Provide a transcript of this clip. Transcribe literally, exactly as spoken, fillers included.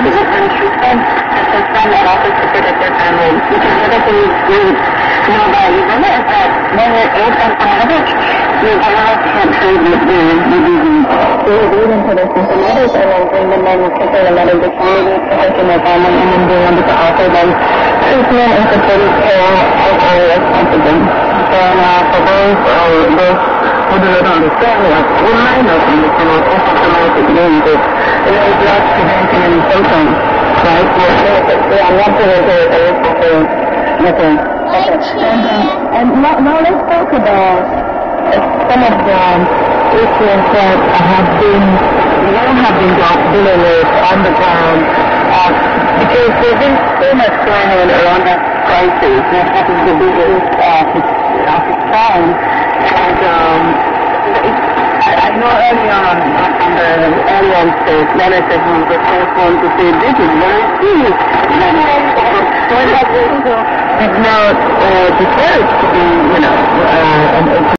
the different treatment that has done that also to protect their families. Because the other thing you know about Ebola is that when you're asymptomatic, your virus can't transmit the disease. So you lead into the symptomatic and then bring them in to sort of let the community protecting their family and then being able to offer them treatment and supportive care as early as possible. So now for those, uh, those who do not understand what we might not understand what asymptomatic means is it is not preventing any symptoms, right? We are not preventing any symptoms. Okay. Okay. And, uh, and now, now let's talk about uh, some of the issues that have been, you have been dealing with on the ground, uh, because there's been so much going on around that crisis. That happens to be the biggest uh, of its time. And um, I, I know early on, on the early on stage, Leonard said he was the first one to say, this is very serious. When that is now uh, declared to be, you know, uh, an